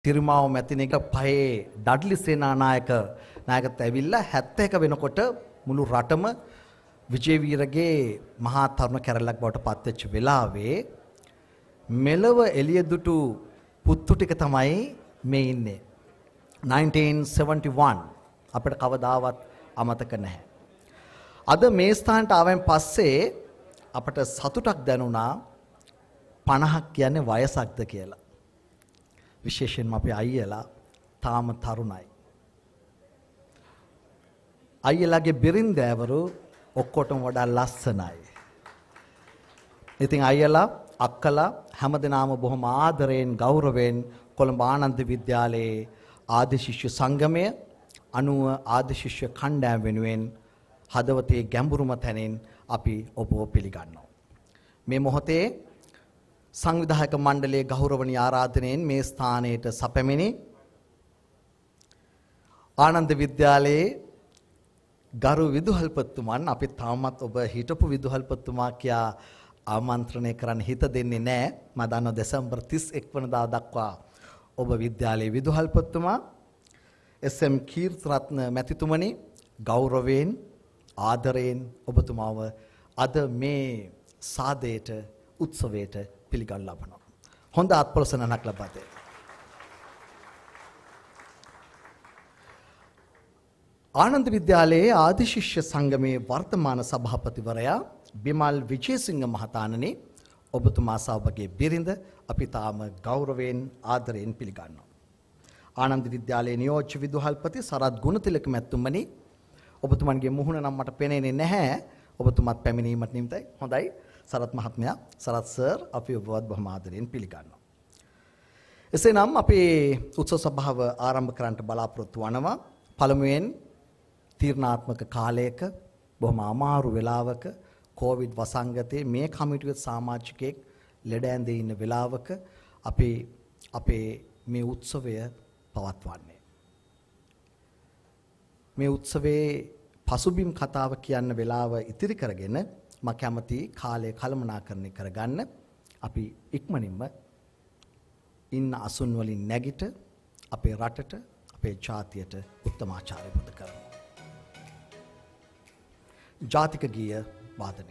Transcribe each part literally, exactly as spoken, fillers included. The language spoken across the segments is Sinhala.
තිරුමාව මැතිනික පහේ ඩඩ්ලි සේනානායක නායකත්වයට ඇවිල්ලා හැත්තෑ එක වෙනකොට මුළු රටම විජේවීරගේ මහා තරුණ කැරැල්ලක් බවට පත්වෙච්ච වෙලාවේ මෙලව එළිය දුටු පුත්තු ටික තමයි මේ ඉන්නේ. nineteen seventy-one අපිට කවදාවත් අමතක නැහැ. අද මේ ස්ථානට ආවෙන් පස්සේ අපට සතුටක් දැනුණා පනහක් කියන්නේ වයසක්ද කියලා. විශේෂයෙන්ම අපේ අයියලා තාම තරුණයි. අයියලාගේ බිරින්දෑවරු ඔක්කොටම වඩා ලස්සනයි. ඉතින් අයියලා අක්කලා හැමදෙනාම බොහොම ආදරයෙන් ගෞරවයෙන් කොළඹ ආනන්ද විද්‍යාලයේ ආදි ශිෂ්‍ය සංගමය අනුව ආදි ශිෂ්‍ය කණ්ඩායම වෙනුවෙන් හදවතේ ගැඹුරුම තැනින් අපි ඔබව පිළිගන්නවා. මේ මොහොතේ සංවිධායක මණ්ඩලයේ ගෞරවනීය ආරාධනයෙන් මේ ස්ථානයට සැපැමිණි ආනන්ද විද්‍යාලයේ ගරු විදුහල්පතිතුමන් අපි තාමත් ඔබ හිටපු විදුහල්පතිතුමා කියා ආමන්ත්‍රණය කරන්න හිත දෙන්නේ නැහැ. මම දන්නවා දෙසැම්බර් තිස් එක් වෙනිදා දක්වා ඔබ විද්‍යාලයේ විදුහල්පතිතුමා එස් එම් කීර්තිරත්න මැතිතුමනි ගෞරවයෙන් ආදරයෙන් ඔබතුමාව අද මේ සාදයට උත්සවයට පිළිගන්න ලබනවා. හොඳ අත්පොලසනක් ලබා දෙන්න. ආනන්ද විද්‍යාලයේ ආදි ශිෂ්‍ය සංගමේ වර්තමාන සභාපතිවරයා බිමල් විජේසිංහ මහතාණනි ඔබතුමා සහ ඔබගේ බිරිඳ අපි තාම ගෞරවයෙන් ආදරයෙන් පිළිගන්නවා. ආනන්ද විද්‍යාලයේ නියෝජ්‍ය විදුහල්පති සරත් ගුණතිලක මැතිතුමනි ඔබතුමන්ගේ මුහුණ නම් මට පෙනෙන්නේ නැහැ. ඔබතුමාත් පැමිණීමට නිමිතයි. හොඳයි. සරත් මහත්මයා සරත් සර් අපි ඔබවත් බොහොම ආදරයෙන් පිළිගන්නවා. එසේනම් අපේ උත්සව සභාව ආරම්භ කරන්නට බලාපොරොත්තු වනවා. පළමුවෙන් තීරණාත්මක කාලයක බොහොම අමාරු වෙලාවක කොවිඩ් වසංගතයේ මේ කමිටුවේ සමාජිකයෙක් ලෙඩ ඇඳේ ඉන්න වෙලාවක අපි අපේ මේ උත්සවය පවත්වන්නේ. මේ උත්සවයේ පසුබිම් කතාව කියන්න වෙලාව ඉතිරි කරගෙන මම කැමති කාලය කළමනාකරණය කරගන්න අපි ඉක්මනින්ම ඉන්න අසුන් වලින් නැගිට අපේ රටට අපේ ජාතියට උත්තමාචාරය පුද කරමු. ජාතික ගීය වාදනය.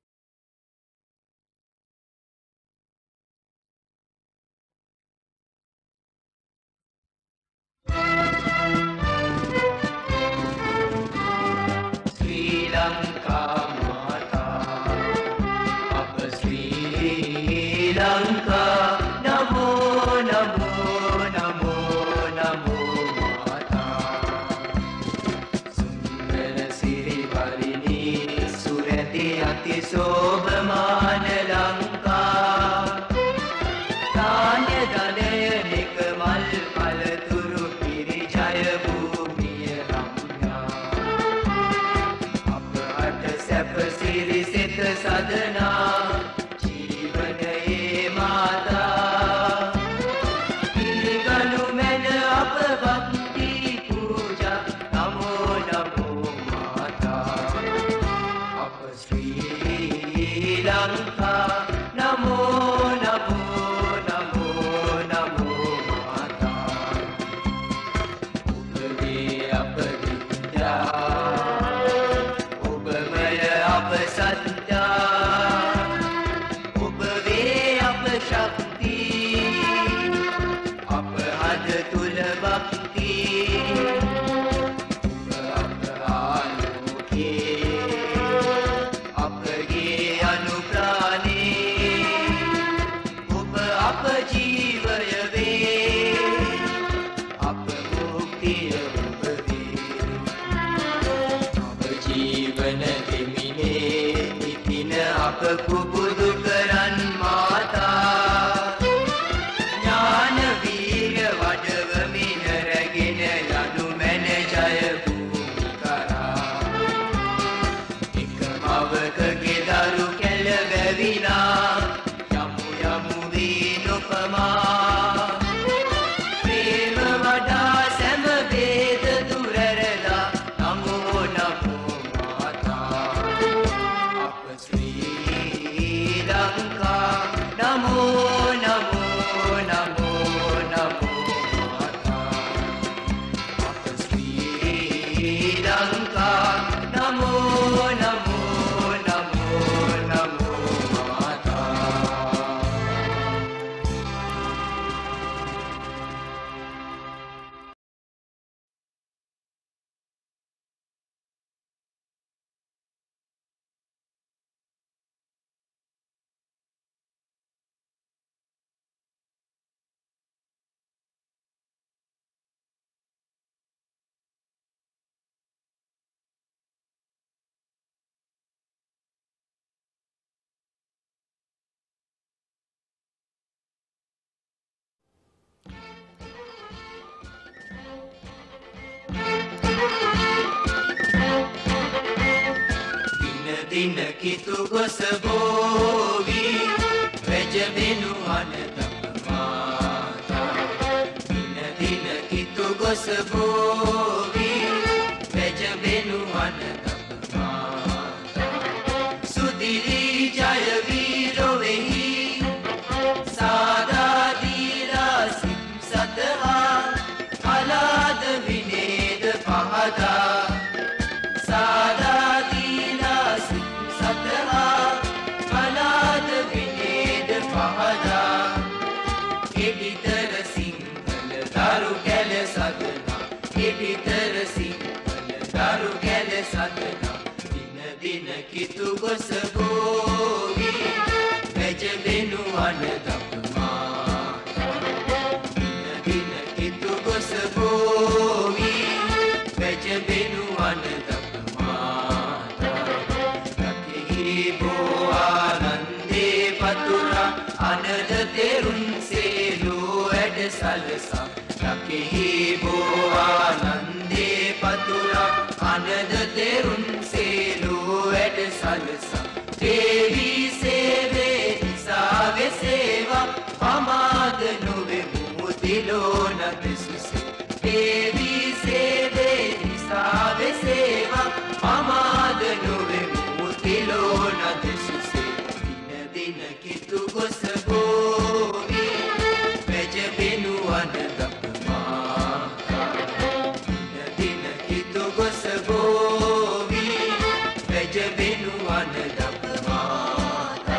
शोभमान लंका धान्य धनय निकमल फल तुरु पिरि जय भूमिय रम्या अप अट सैप सिरि सित सदना जीवन ये माता पिलिगनु मैन अप भक्ति पूजा नमो नमो माता अप श्री लंका नमो नमो नमो नमो माता उपवे अप विद्या उपमय अप सत्या उपवे अप शक्ति अप हद तुल भक्ति अप आलोके अप गे अनुप्राणे उप अप जीवय वे अप मुक्तिय उपवे अप जीवन दिमिने नितिन अप कुबुदु करन माता ज्ञान वीर वडवमिन रगिन यनु मैन जय भूमि करा एक मवक के दारु कैल वेविना यमु यमु वीनुपमा प्रेम वडा सम वेद दुररदा नमो नमो माता अप श्री දින කිතු ගොස බෝවි වෙජ වෙනුවන තපමාතා දින දින කිතු ගොස බෝවි වෙජ වෙනුවන තපමාතා සුදිලි ජය වීරොවෙහි සාදා දීලා සිම් සතහා අලාද විනේද පහදා සාදා දීලා සිම් සතහා අලාද විනේද පහදා එඩිතර සිංහල දරු කැල සදනා එඩිතර සිංහල දරු කැල සදනා දින දින කිතු ගොස බෝවි වෙජ වෙනුවන දපමාතා දින දින කිතු ගොස බෝවි වෙජ වෙනුවන දපමාතා රකෙහි බෝ ආනන්දේ පතුරා අනද තෙරුන් සේලෝ වැඩ සලසා රකෙහි බෝ ආනන්දේ පතුරා අනද තෙරුන් සේලෝ වැඩ සලසා දේවී සේවේ නිසාවේ සේවා පමාද නොවෙමු තිලෝන දෙසුසේ දේවී සේවේ නිසාවේ සේවා පමාද නොවෙමු තිලෝන දෙසුසේ දින දින කිතු ගොස බෝවි වෙජ වෙනුවන දපමාතා දින දින කිතු ගොස බෝවි වෙජ වෙනුවන දපමාතා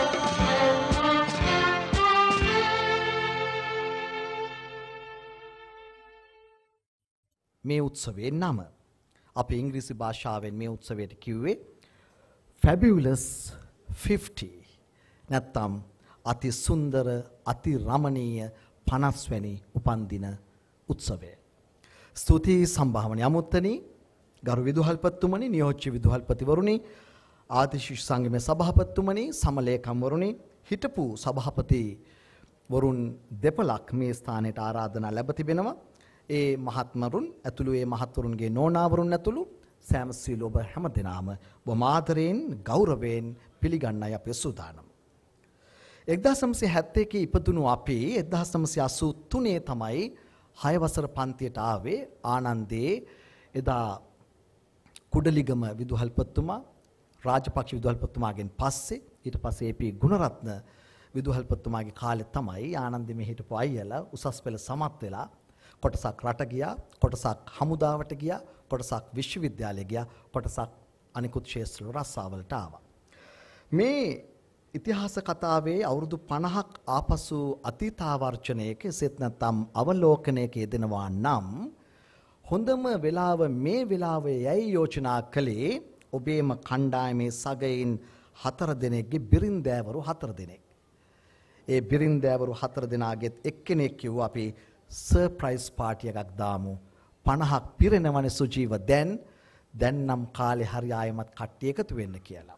මේ උත්සවයේ නම අපි ඉංග්‍රීසි භාෂාවෙන් මේ උත්සවයට කිව්වේ Fabulous fifty නැත්තම් අති සුන්දර අති රමණීය පනස් වැනි උපන්දින උත්සවය. ස්තුතියි සම්භාවනීය අමුත්තනි ගරු විදුහල්පතිතුමනි නියෝජ්‍ය විදුහල්පතිවරුනි ආදිශිෂ්‍ය සංගමේ සභාපතිතුමනි සමලේකම්වරුනි හිටපු සභාපති වරුන් දෙපළක් මේ ස්ථානයට ආරාධනා ලැබ තිබෙනවා. ඒ මහත්මරුන් ඇතුළු ඒ මහත්වරුන්ගේ නෝනාවරුන් ඇතුළු සෑම සීල ඔබ හැම දෙනාම බොහොම ආදරයෙන් ගෞරවයෙන් පිළිගන්නයි අපේ සූදානම. එක්දාස් නවසිය හැත්තෑ එකේ ඉපදුණු අපි එක්දාස් නවසිය අසූ තුනේ තමයි හය වසර පන්තියට ආවේ. ආනන්දේ එදා කුඩලිගම විදුහල්පතිතුමා රාජපක්ෂ විදුහල්පතිතුමාගෙන් පස්සේ ඊට පස්සේ ඒ.පී. ගුණරත්න විදුහල්පතිතුමාගේ කාලේ තමයි ආනන්දේ මේ හිටපු අයියලා උසස් පෙළ සමත් වෙලා කොටසක් රට ගියා, කොටසක් හමුදාවට ගියා, කොටසක් විශ්වවිද්‍යාලය ගියා, කොටසක් අනිකුත් ශාස්ත්‍රීය රස්සාවලට ආවා. මේ ඉතිහාස කතාවේ අවුරුදු පනහක් ආපසු අතීතාවර්ජනයක එසේත් නැත්නම් අවලෝකනයක යෙදෙනවා නම් හොඳම වෙලාව මේ වෙලාවේ යයි යෝජනා කළේ ඔබේම කණ්ඩායමේ සගයින් හතර දෙනෙක්ගේ බිරින්දෑවරු හතර දෙනෙක්. ඒ බිරින්දෑවරු හතර දෙනාගෙත් එක්කෙනෙක් කිව්වා අපි සර්ප්‍රයිස් පාටි එකක් දාමු. පනහක් පිරෙනවනේ සුජීව දැන් දැන් නම් කාලේ හරි ආයෙමත් කට්ටිය එකතු වෙන්න කියලා.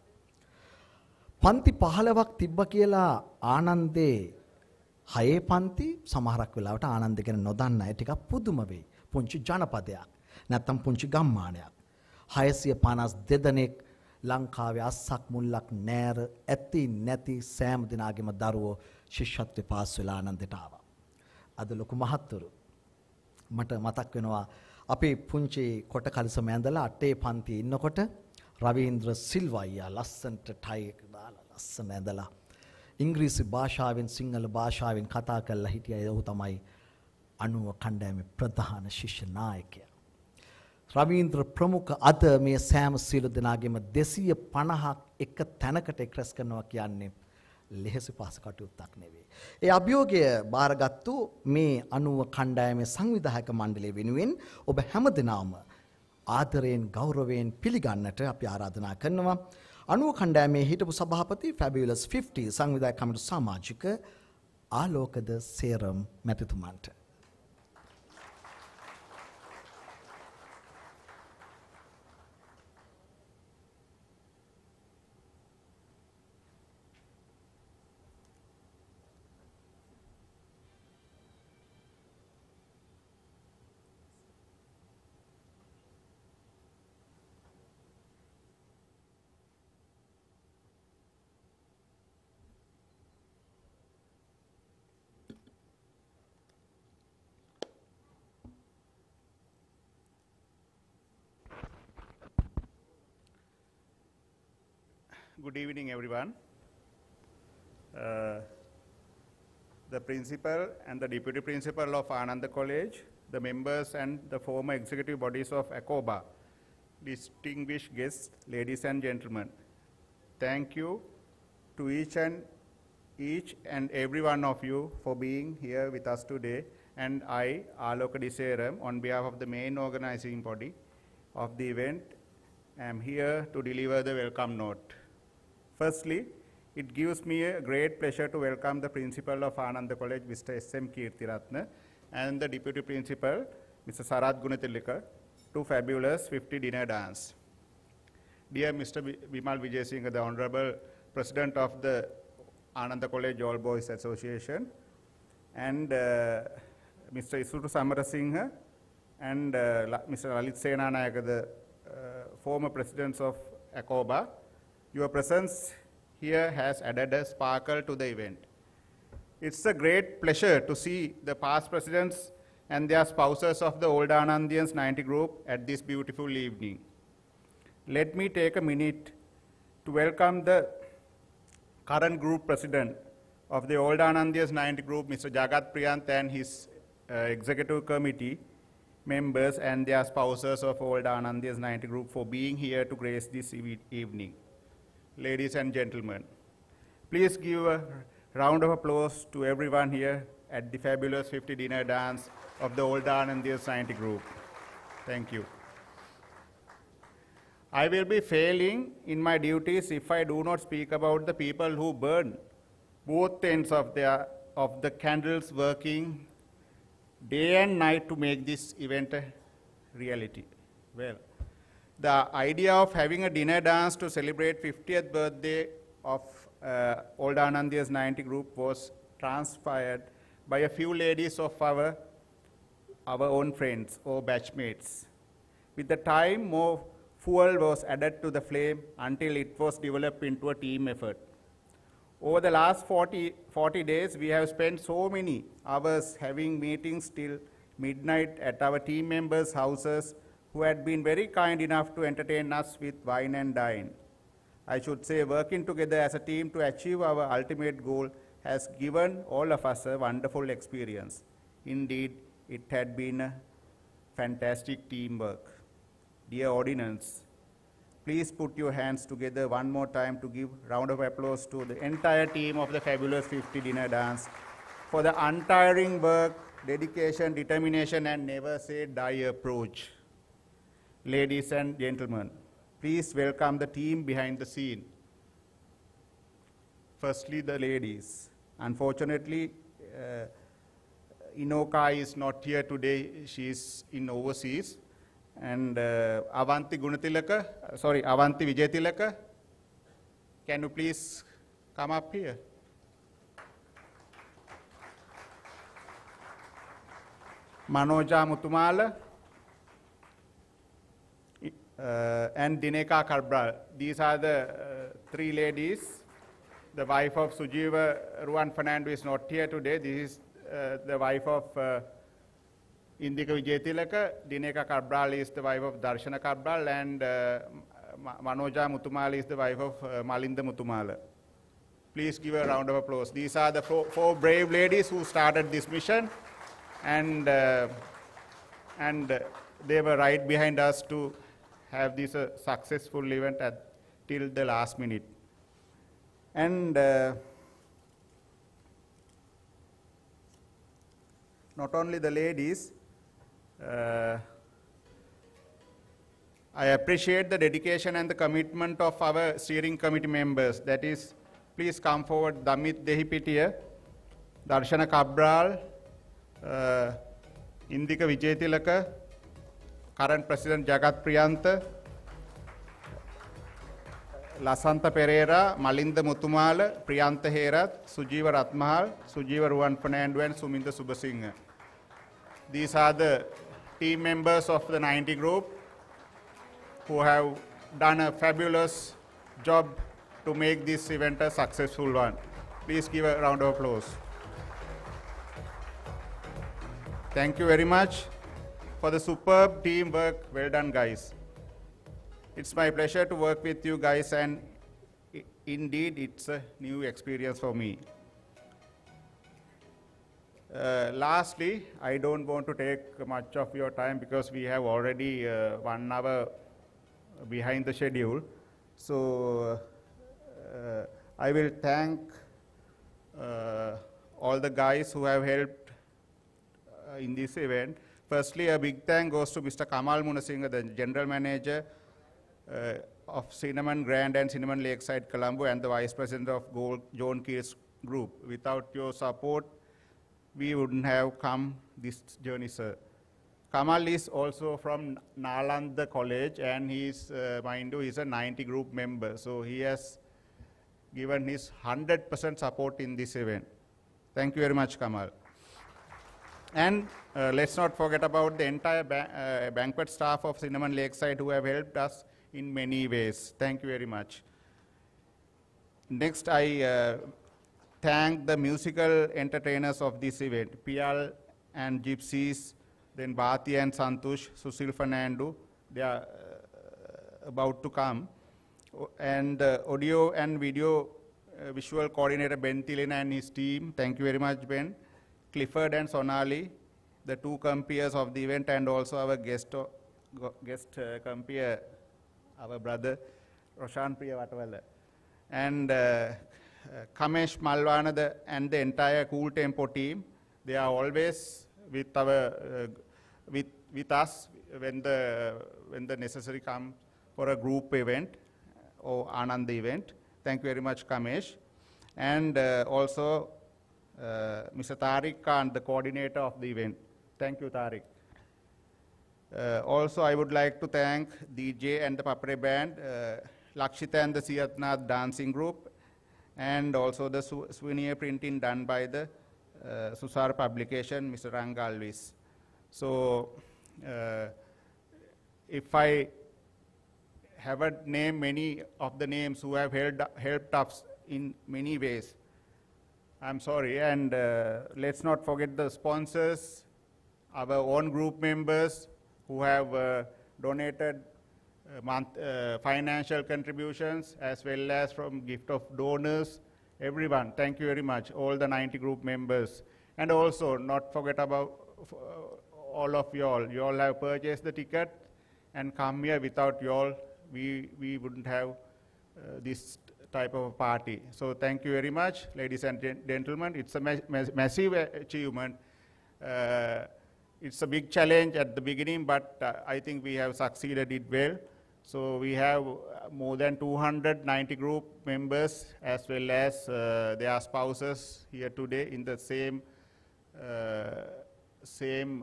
පන්ති පහළොවක් තිබ්බ කියලා ආනන්දේ හයේ පන්ති සමහරක් වෙලාවට ආනන්ද ගැන නොදන්න අය ටිකක් පුදුම වෙයි. පුංචි ජනපදයක් නැත්තම් පුංචි ගම්මානයක්. හයසිය පනස් දෙදෙනෙක් ලංකාවේ අස්සක් මුල්ලක් නෑර ඇති නැති සෑම දිනාගෙම දරුවෝ ශිෂ්‍යත්වයේ පාස් වෙලා ආනන්දට ආවා. අද ලොකු මහත්තුරු මට මතක් වෙනවා අපේ පුංචි කොට කලිසම ඇඳලා අටේ පන්තියේ ඉන්නකොට රවීන්ද්‍ර සිල්වා අයියා ලස්සනට ටයි එක දාලා ලස්සන ඇඳලා ඉංග්‍රීසි භාෂාවෙන් සිංහල භාෂාවෙන් කතා කරලා හිටියා. ඒ තමයි අනුව කණ්ඩායමේ ප්‍රධාන ශිෂ්‍ය නායකයා. රවීන්ද්‍ර ප්‍රමුඛ අද මේ සෑම සියලු දෙනාගේම දෙසිය පනහක් එක තැනකට එක්රැස් කරනවා කියන්නේ ලෙහෙසි පහසු කටයුත්තක් නෙවෙයි. ඒ අභියෝගය බාරගත්තු මේ අනුව කණ්ඩායමේ සංවිධායක මණ්ඩලය වෙනුවෙන් ඔබ හැමදෙනාම ආදරයෙන් ගෞරවයෙන් පිළිගන්නට අපි ආරාධනා කරනවා. අනුව කණ්ඩායමේ හිටපු සභාපති Fabulous fifty සංවිධායක කමිටු සමාජික ආලෝකද සේරම් මැතිතුමන්ට Good evening, everyone. Uh, the principal and the deputy principal of Ananda College, the members and the former executive bodies of ACOBA, distinguished guests, ladies and gentlemen. Thank you to each and each and every one of you for being here with us today. And I, Aloka Diseram, on behalf of the main organizing body of the event, am here to deliver the welcome note. Firstly, it gives me a great pleasure to welcome the principal of Ananda College, Mister S M Kirthiratna, and the deputy principal, Mister Sarath Gunathilaka, to fabulous fifty dinner dance. Dear Mister Bimal Vijayasinghe, the Honorable President of the Ananda College All Boys Association, and uh, Mister Isuru Samarasinghe, and uh, Mister Lalit Senanayaka, the uh, former presidents of ACOBA, your presence here has added a sparkle to the event. It's a great pleasure to see the past presidents and their spouses of the Old Anandians ninety group at this beautiful evening. Let me take a minute to welcome the current group president of the Old Anandians ninety group, Mister Jagat Priyanth, and his uh, executive committee members and their spouses of Old Anandians ninety group for being here to grace this e evening. Ladies and gentlemen, please give a round of applause to everyone here at the fabulous fifty dinner dance of the Old Anandians ninety group. Thank you. I will be failing in my duties if I do not speak about the people who burn both ends of, their, of the candles, working day and night to make this event a reality. Well, the idea of having a dinner dance to celebrate fiftieth birthday of uh, Old Anandians ninety group was transpired by a few ladies of our, our own friends or batchmates. With the time, more fuel was added to the flame until it was developed into a team effort. Over the last forty, forty days, we have spent so many hours having meetings till midnight at our team members' houses, who had been very kind enough to entertain us with wine and dine. I should say working together as a team to achieve our ultimate goal has given all of us a wonderful experience. Indeed, it had been a fantastic teamwork. Dear audience, please put your hands together one more time to give a round of applause to the entire team of the fabulous fifty dinner dance for the untiring work, dedication, determination, and never say die approach. Ladies and gentlemen, please welcome the team behind the scene. Firstly, the ladies. Unfortunately, uh, Inoka is not here today. She is in overseas. And uh, Avanti Gunathilaka, sorry, Avanti Vijayathilaka, can you please come up here? Manoja Mutumala, uh, and Dineka Karbral. These are the uh, three ladies. The wife of Sujiva Ruan Fernando is not here today. This is uh, the wife of uh, Indika Vijayathilaka. Dineka Karbral is the wife of Darshana Karbral, and uh, Manoja Mutumala is the wife of uh, Malinda Mutumala. Please give a round of applause. These are the four, four brave ladies who started this mission, and, uh, and uh, they were right behind us to have this uh, successful event at, till the last minute. And uh, not only the ladies, uh, I appreciate the dedication and the commitment of our steering committee members. That is, please come forward, Damit Dehipitiya, Darshana Kabral, uh, Indika Vijayathilaka, current President Jagat Priyanth, Lasanta Pereira, Malinda Mutumala, Priyantha Herath, Sujiva Ratmahal, Sujiva Ruan Fernando, and Suminda Subasinghe. These are the team members of the ninety group who have done a fabulous job to make this event a successful one. Please give a round of applause. Thank you very much for the superb teamwork. Well done, guys. It's my pleasure to work with you guys, and indeed, it's a new experience for me. Uh, lastly, I don't want to take much of your time because we have already uh, one hour behind the schedule. So uh, I will thank uh, all the guys who have helped uh, in this event. Firstly, a big thank goes to Mister Kamal Munasinghe, the General Manager uh, of Cinnamon Grand and Cinnamon Lakeside, Colombo, and the Vice President of Gold, John Keats Group. Without your support, we wouldn't have come this journey, sir. Kamal is also from Nalanda College, and he's, uh, mind you, he's a ninety group member. So he has given his one hundred percent support in this event. Thank you very much, Kamal. And uh, let's not forget about the entire ba uh, banquet staff of Cinnamon Lakeside who have helped us in many ways. Thank you very much. Next, I uh, thank the musical entertainers of this event, P L and Gypsies, then Bhati and Santush, Susil Fernando. They are uh, about to come. O and uh, audio and video uh, visual coordinator Ben Tilena and his team. Thank you very much, Ben. Clifford and Sonali, the two compeers of the event, and also our guest, uh, guest uh, compeer, our brother, Roshan Priyawatawala. And uh, uh, Kamesh Malwana the, and the entire Cool Tempo team. They are always with, our, uh, with, with us when the, when the necessary come for a group event or Anand event. Thank you very much, Kamesh. And uh, also, Uh, Mister Tariq Khan, the coordinator of the event. Thank you, Tariq. Uh, also, I would like to thank D J and the Papre Band, uh, Lakshita and the Siyatnath Dancing Group, and also the su souvenir printing done by the uh, Susar publication, Mister Rangalvis. So, uh, if I haven't named many of the names who have helped, helped us in many ways, I'm sorry, and uh, let's not forget the sponsors, our own group members who have uh, donated uh, month, uh, financial contributions as well as from gift of donors, everyone. Thank you very much, all the ninety group members. And also, not forget about uh, all of you all. You all have purchased the ticket and come here. Without you all, we, we wouldn't have uh, this type of party. So thank you very much, ladies and gentlemen. It's a ma ma massive achievement. Uh, it's a big challenge at the beginning, but uh, I think we have succeeded it well. So we have more than two hundred ninety group members as well as uh, their spouses here today in the same uh, same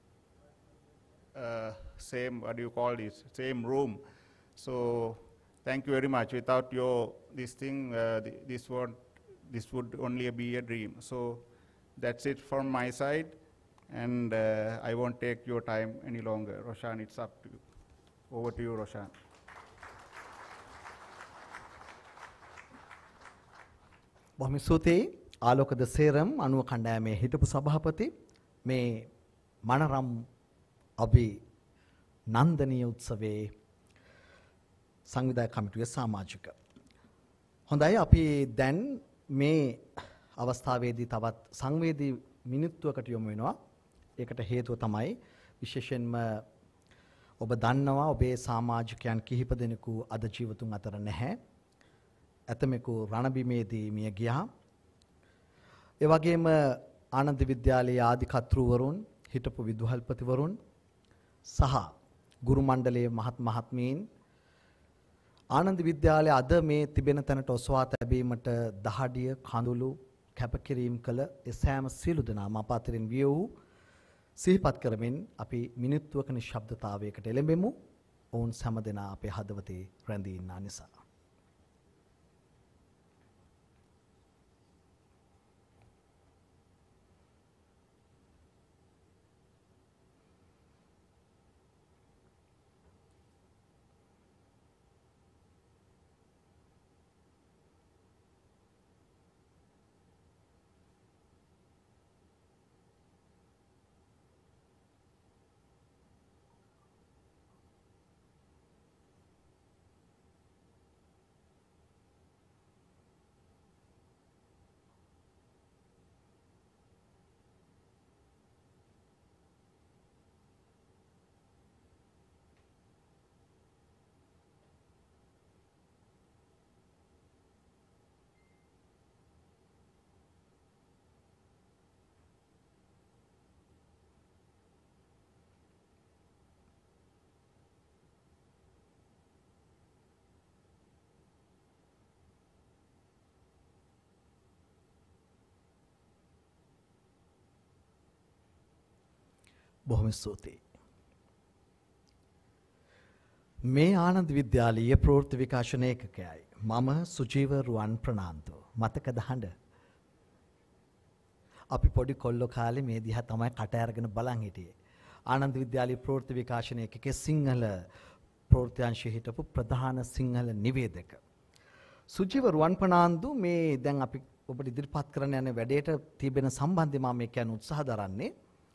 uh, same what do you call this same room. So thank you very much. Without your this thing, uh, th this would this would only be a dream. So that's it from my side, and uh, I won't take your time any longer. Roshan, it's up to you. Over to you, Roshan. බොහොම ස්තුතියි ආලෝක ද සේරම් අනුව කණ්ඩායමේ හිටපු සභාපති මේ මනරම් අභි නන්දනීය උත්සවයේ සංවිධායක කමිටුවේ සමාජික. හොඳයි අපි දැන් මේ අවස්ථාවේදී තවත් සංවේදී මිනිත්තුවකට යොමු වෙනවා. ඒකට හේතුව තමයි විශේෂයෙන්ම ඔබ දන්නවා ඔබේ සමාජිකයන් කිහිප දෙනෙකු අද ජීවතුන් අතර නැහැ. ඇතමෙකු රණබිමේදී මිය ගියා. ඒ වගේම ආනන්ද විද්‍යාලයේ ආදි කර්තෘවරුන්, හිටපු විදුහල්පතිවරුන් සහ ගුරු මණ්ඩලයේ මහත් මහත්මීන් ආනන්ද විද්‍යාලයේ අද මේ තිබෙන තැනට ඔසවා තැබීමට දහඩිය කඳුළු කැපකිරීම කළ ඒ සෑම සියලු දෙනාම අප අතරින් විය වූ සිහිපත් කරමින් අපි මිනිත්තුවක නිශ්ශබ්දතාවයකට එළඹෙමු. ඔවුන් සෑම දෙනා අපේ හදවතේ රැඳී ඉන්නා නිසා. බොහොම ස්තුතියි. මේ ආනන්ද විද්‍යාලීය ප්‍රවෘත්ති විකාශන ඒකකයයි. මම සුජීව රුවන් ප්‍රනාන්දු. මතකද හඬ? අපි පොඩි කොල්ලෝ කාලේ මේ දිහා තමයි කට අරගෙන බලන් හිටියේ. ආනන්ද විද්‍යාලීය ප්‍රවෘත්ති විකාශන ඒකකයේ සිංහල ප්‍රවෘත්ති අංශයේ හිටපු ප්‍රධාන සිංහල නිවේදක සුජීව රුවන් ප්‍රනාන්දු මේ දැන් අපි ඔබට ඉදිරිපත් කරන්න යන වැඩේට තිබෙන සම්බන්ධය මම මේ කියන්න උත්සාහ දරන්නේ.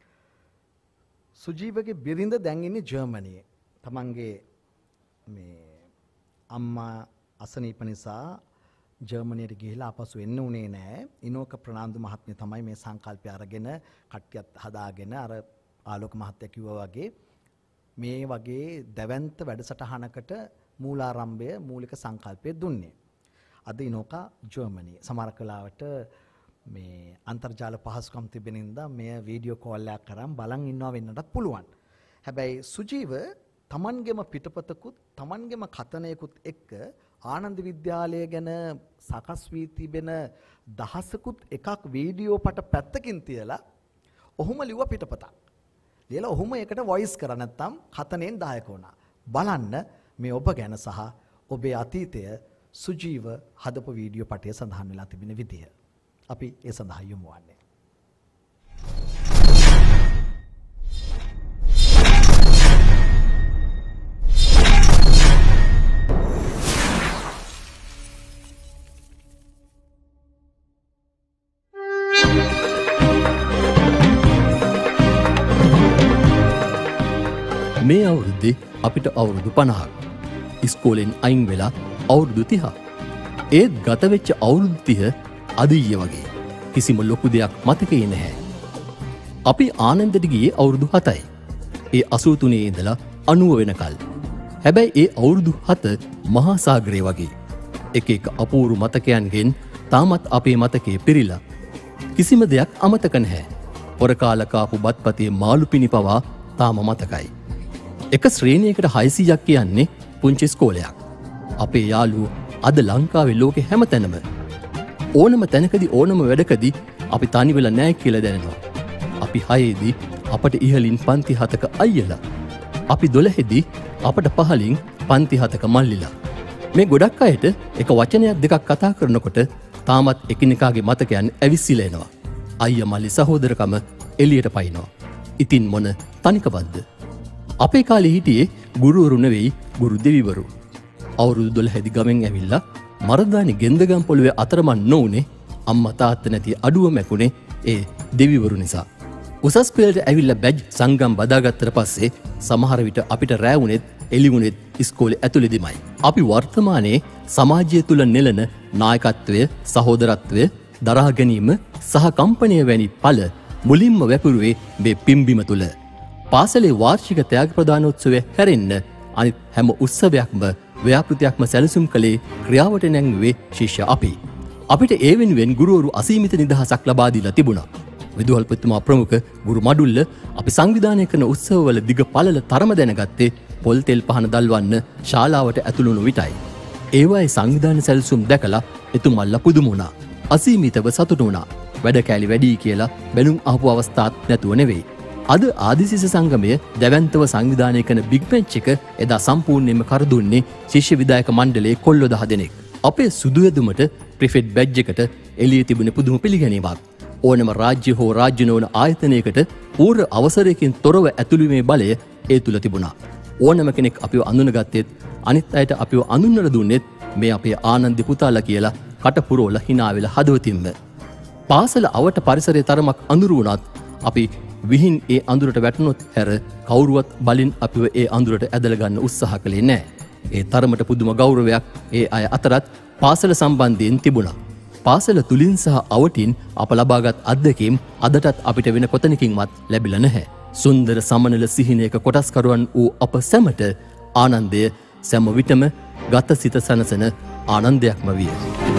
සුජීවගේ බිරිඳ දැන් ඉන්නේ ජර්මනියේ. තමන්ගේ මේ අම්මා අසනීප නිසා ජර්මනියට ගිහිලා ආපසු එන්න උනේ නැහැ. ඉනෝක ප්‍රනාන්දු මහත්මිය තමයි මේ සංකල්පය අරගෙන කට්ටියත් හදාගෙන අර ආලෝක මහත්තයා කිව්වා වගේ මේ වගේ දැවැන්ත වැඩසටහනකට මූලාරම්භය මූලික සංකල්පය දුන්නේ. අද ඉනෝකා ජර්මනියේ. සමහර කලාවට මේ අන්තර්ජාල පහසුකම් තිබෙන නිසා මේ වීඩියෝ කෝල් එකක් කරන් බලන් ඉන්නවා වෙන්නටත් පුළුවන්. හැබැයි සුජීව තමන්ගේම පිටපතකුත් තමන්ගේම කතනයකුත් එක්ක ආනන්ද විද්‍යාලය ගැන සකස් වී තිබෙන දහසකුත් එකක් වීඩියෝ පට පැත්තකින් තියලා ඔහුම ලිව්ව පිටපතක්. ලියලා ඔහුම ඒකට වොයිස් කරා නැත්නම් කතනෙන් දායක වුණා. බලන්න මේ ඔබ ගැන සහ ඔබේ අතීතය සුජීව හදපු වීඩියෝ පටය සඳහන් වෙලා තිබෙන විදිය. අපි ඒ සඳහා යමු වන්නේ. මේ අවුරුද්දේ අපිට අවුරුදු පනහක්. ඉස්කෝලෙන් අයින් වෙලා අවුරුදු තිහක්. ඒත් ගත වෙච්ච අවුරුදු තිහ අද ඊයේ වගේ. කිසිම ලොකු දෙයක් මතකේ නැහැ. අපි ආනන්දට ගියේ අවුරුදු හතයි. ඒ අසූ තුනේ ඉඳලා අනූව වෙනකල්. හැබැයි ඒ අවුරුදු හත මහා සාගරය වගේ. එක එක අපූරු මතකයන්ගෙන් තාමත් අපේ මතකයේ පිරීලා. කිසිම දෙයක් අමතක නැහැ. පොර කාලක ආපු බත්පතේ මාළු පිණි පවා තාම මතකයි. එක ශ්‍රේණියකට හයසීයක් කියන්නේ පුංචි ස්කෝලයක්. අපේ යාළුවෝ අද ලංකාවේ ලෝකෙ හැමතැනම ඕනම තැනකදී ඕනම වැඩකදී අපි තනි වෙලා නැහැ කියලා දැනෙනවා. අපි හයේදී අපට ඉහලින් පන්ති හතක අයියලා. අපි දොළහෙදී අපට පහලින් පන්ති හතක මල්ලිලා. මේ ගොඩක් අයට එක වචනයක් දෙකක් කතා කරනකොට තාමත් එකිනෙකාගේ මතකයන් ඇවිස්සිලා එනවා. අයියා මල්ලි සහෝදරකම එළියට පයින්නවා. ඉතින් මොන තනිකමක්ද? අපේ කාලේ හිටියේ ගුරුවරු නෙවෙයි ගුරු දෙවිවරු. අවුරුදු දොළහදී ගමෙන් ඇවිල්ලා මරදානි ගෙන්දගම් පොළවේ අතරමං නොඋනේ අම්මා තාත්තා නැති අඩුව මැකුනේ ඒ දෙවිවරු නිසා. උසස් පෙළට ඇවිල්ලා බැජ් සංගම් බදාගත්තට පස්සේ සමහර විට අපිට රෑ වුණෙත් එළි වුණෙත් ඉස්කෝලේ ඇතුළේදීමයි. අපි වර්තමානයේ සමාජය තුල නෙළන නායකත්වය, සහෝදරත්වය, දරා ගැනීම සහ කම්පණය වැනි ඵල මුලින්ම වැපිරුවේ මේ පිම්බිම තුල. පාසලේ වාර්ෂික ත්‍යාග ප්‍රදානෝත්සවය හැරෙන්න අනිත් හැම උත්සවයක්ම ව්‍යාපෘතියක්ම සැලසුම් කළේ ක්‍රියාවට නැංගුවේ ශිෂ්‍ය අපි. අපිට ඒ වෙනුවෙන් ගුරුවරු අසීමිත නිදහසක් ලබා දීලා තිබුණා. විදුහල්පතිතුමා ප්‍රමුඛ ගුරු මඩුල්ල අපි සංවිධානය කරන උත්සවවල දිග පළල තරම දැනගත්තේ පොල් තෙල් පහන දල්වන්න ශාලාවට ඇතුළු වුණු විටයි. ඒවායේ සංවිධාන සැලසුම් දැකලා එතුමල්ලා පුදුම වුණා. අසීමිතව සතුටු වුණා. වැඩ කෑලි වැඩි කියලා බැලුම් අහපු අවස්ථාවක් නැතුව නෙවෙයි. අද ආදිසිස සංගමය දැවැන්තව සංවිධානය කරන බිග් බෙන්ච් එක එදා සම්පූර්ණයෙන්ම කර දුන්නේ ශිෂ්‍ය විධායක මණ්ඩලයේ කොල්ලෝ දහ දෙනෙක්. අපේ සුදු ඇඳුමට ප්‍රිෆෙට් බැජ් එකට එළියේ තිබුණ පුදුම පිළිගැනීමක්. ඕනම රාජ්‍ය හෝ රාජ්‍ය නොවන ආයතනයකට පූර්ව අවසරයකින් තොරව ඇතුළුීමේ බලය ඒ තුල තිබුණා. ඕනම කෙනෙක් අපිව අඳුනගත්තෙත් අනිත් අයට අපිව අඳුන්වලා දුන්නෙත් මේ අපේ ආනන්ද පුතාලා කියලා කටපුරවල hina වෙලා හදවතින්ම. පාසල අවට පරිසරයේ තරමක් අඳුරු වුණත් අපි විහින් ඒ අඳුරට වැටුනොත් හැර කවුරුවත් බලින් අපිව ඒ අඳුරට ඇදලා ගන්න උත්සාහ කළේ නැහැ. ඒ තරමට පුදුම ගෞරවයක් ඒ අය අතරත් පාසල සම්බන්ධයෙන් තිබුණා. පාසල තුලින් සහ අවටින් අප ලබාගත් අත්දැකීම් අදටත් අපිට වෙන කොතනකින්වත් ලැබිලා නැහැ. සුන්දර සමනල සිහිනයක කොටස්කරුවන් වූ අප සැමට ආනන්දය සෑම විටම ගත සිත සනසන ආනන්දයක්ම විය.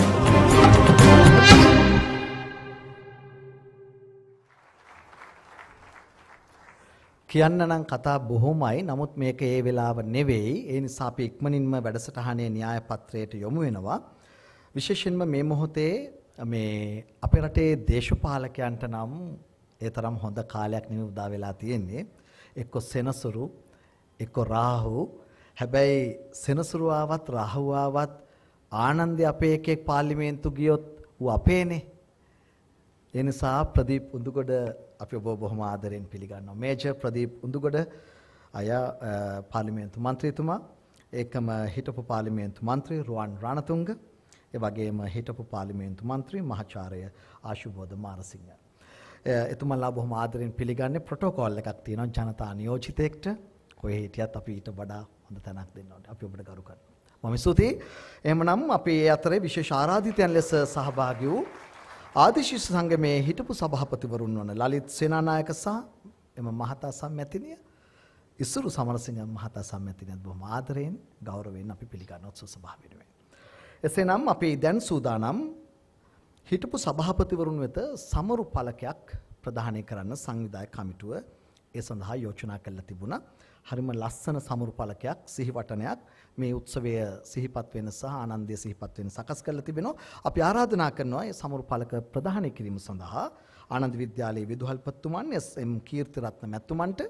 කියන්න නම් කතා බොහොමයි. නමුත් මේක ඒ වෙලාව නෙවෙයි. ඒ නිසා අපි ඉක්මනින්ම වැඩසටහනේ න්‍යාය පත්‍රයට යොමු වෙනවා. විශේෂයෙන්ම මේ මොහොතේ මේ අපේ රටේ දේශපාලකයන්ට නම් ඒ තරම් හොඳ කාලයක් නෙවෙයි උදා වෙලා තියෙන්නේ. එක්ක සෙනසුරු එක්ක රාහු. හැබැයි සෙනසුරු ආවත් රාහු ආවත් ආනන්දේ අපේ එකෙක් පාර්ලිමේන්තු ගියොත් ඌ අපේනේ. ඒ නිසා ප්‍රදීප් උඳුගොඩ අපි ඔබ බොහොම ආදරෙන් පිළිගන්නවා. මේජර් ප්‍රදීප් උඳුගොඩ අය පාර්ලිමේන්තු මන්ත්‍රීතුමා, ඒකම හිටපු පාර්ලිමේන්තු මන්ත්‍රී රුවන් රණතුංග, ඒ වගේම හිටපු පාර්ලිමේන්තු මන්ත්‍රී මහාචාර්ය ආශුබෝධ මාරසිංහ. එතුමන්ලා බොහොම ආදරෙන් පිළිගන්නේ. ප්‍රොටෝකෝල් එකක් තියෙනවා ජනතා නියෝජිතයෙක්ට. කොහේ හිටියත් අපි ඊට වඩා හොඳ තැනක් දෙන්න ඕනේ. අපි ඔබට ගරු කරනවා. මම ස්තුතියි. එහෙමනම් අපි ඒ අතරේ විශේෂ ආරාධිතයන් ලෙස සහභාගී වූ ආදිශිෂ්‍ය සංගමේ හිටපු සභාපතිවරුන් වන ලලිත් සේනානායක සහ එම මහතා සම්මැතිනිය ඉසුරු සමරසිංහ මහතා සම්මැතිනියත් බොහොම ආදරයෙන් ගෞරවයෙන් අපි පිළිගන්නවා උත්සව සභාව වෙනුවෙන්. එසේනම් අපි දැන් සූදානම් හිටපු සභාපතිවරුන් වෙත සමරු පළකයක් ප්‍රදානය කරන්න සංවිධායක කමිටුව ඒ සඳහා යෝජනා කළා තිබුණා. හරිම ලස්සන සමරු පළකයක් සිහිවටනයක් මේ උත්සවය සිහිපත් වෙන සහ ආනන්දය සිහිපත් වෙන සකස් කරලා තිබෙනවා. අපි ආරාධනා කරනවා මේ සමරු පළක ප්‍රදානය කිරීම සඳහා ආනන්ද විද්‍යාලයේ විදුහල්පතිතුමන් එස් එම් කීර්තිරත්න මැතිතුමන්ට,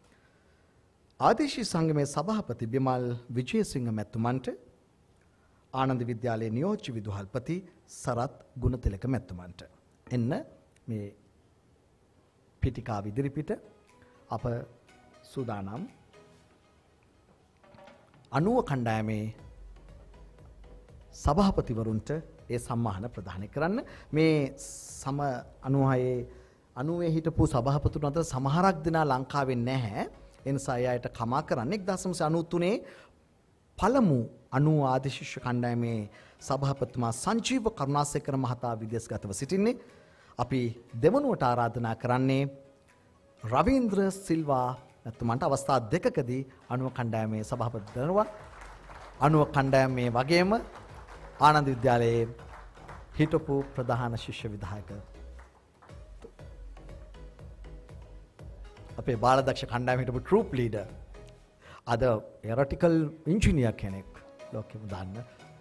ආදිශී සංගමේ සභාපති බිමල් විජේසිංහ මැතිතුමන්ට, ආනන්ද විද්‍යාලයේ නියෝජ්‍ය විදුහල්පති සරත් ගුණතිලක මැතිතුමන්ට එන්න මේ පිටිකාව ඉදිරිපිට අප සූදානම් අනුව කණ්ඩායමේ සභාපතිවරුන්ට ඒ සම්මාන ප්‍රදානය කරන්න. මේ සම අනුහයේ අනුවේ හිටපු සභාපතිතුන් අතර සමහරක් දෙනා ලංකාවේ නැහැ. ඒ නිසා එයාට කමා කරන්න එක්දාස් නවසිය අනූ තුනේ පළමු අනු ආදිශිෂ්‍ය කණ්ඩායමේ සභාපතිතුමා සංජීව කරුණාසේකර මහතා විදේශගතව සිටින්නේ. අපි දෙවනුවට ආරාධනා කරන්නේ රවීන්ද්‍ර සිල්වා මැතිතුමන්ට අවස්ථා දෙකකදී අනුව කණ්ඩායමේ සභාපති දරනවා. අනුව කණ්ඩායමේ වගේම ආනන්ද විද්‍යාලයේ හිටපු ප්‍රධාන ශිෂ්‍ය විධායක අපේ බාලදක්ෂ කණ්ඩායමේ හිටපු ට්‍රූප් ලීඩර් අද එරටිකල් ඉංජිනියර් කෙනෙක් ලෝකෙම දාන්න.